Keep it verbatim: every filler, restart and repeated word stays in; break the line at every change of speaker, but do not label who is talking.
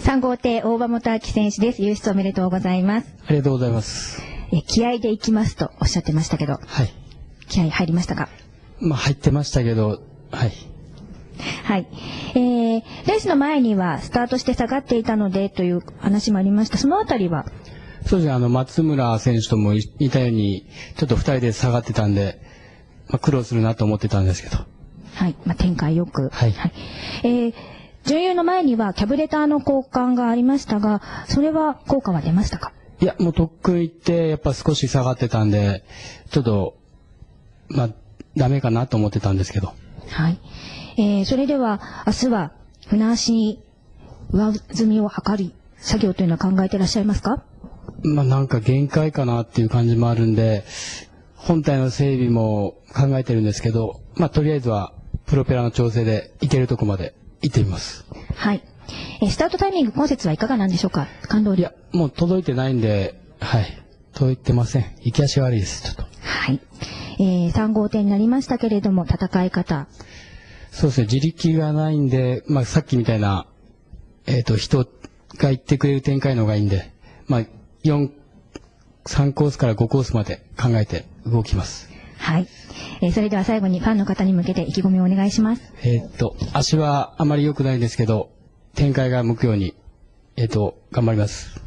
さん号艇大場元明選手です。優出おめでとうございます。
ありがとうございます。
え気合でいきますとおっしゃってましたけど、
はい。
気合入りましたか？
まあ入ってましたけど、はい。
はい。えー、レースの前にはスタートして下がっていたのでという話もありました。そのあたりは？
そうですね、あの、松村選手とも似たように、ちょっと二人で下がってたんで、まあ苦労するなと思ってたんですけど。
はい。まあ展開よく。
はい。
はい、えー、準優の前にはキャブレターの交換がありましたが、それは効果は出ましたか？
いや、もうとっくん行って、やっぱ少し下がってたんで、ちょっと、まあ、ダメかなと思ってたんですけど。
はい。えー、それでは、明日は、船足に上積みを図り、作業というのは考えていらっしゃいますか？
まあ、なんか限界かなっていう感じもあるんで、本体の整備も考えてるんですけど、まあ、とりあえずは、プロペラの調整で行けるとこまで行ってみます。
はい。えー、スタートタイミング、今節はいかがなんでしょうか？感動
いや、もう届いてないんで、はい。届いてません。行き足悪いです、ちょっと。
はい。えー、さん号艇になりましたけれども、戦い方。
そうですね、自力がないんで、まあ、さっきみたいな、えっと、人が行ってくれる展開の方がいいんで、まあ、よん、さんコースからごコースまで考えて動きます。
はい。えー、それでは最後にファンの方に向けて意気込みをお願いします。
えっと、足はあまり良くないんですけど、展開が向くように、えっと、頑張ります。